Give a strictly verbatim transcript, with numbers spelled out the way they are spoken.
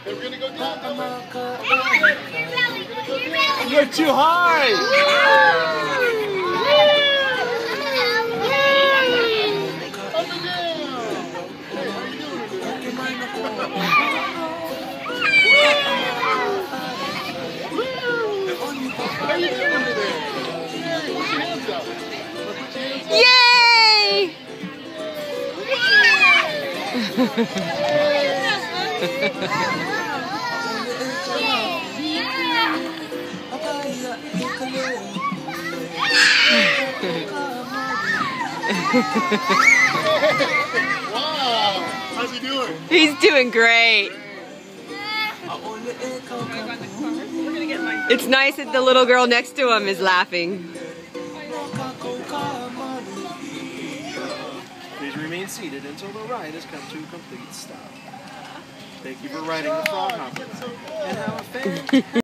We're gonna go down. You're too high! Up and down. Hey, how you doing today? How you doing today? Yay! Put your hands up. Put your hands up. Yay! Wow! How's he doing? He's doing great. It's nice that the little girl next to him is laughing. Please remain seated until the ride has come to a complete stop. Thank you for riding the Frog Hopper. And have a fan.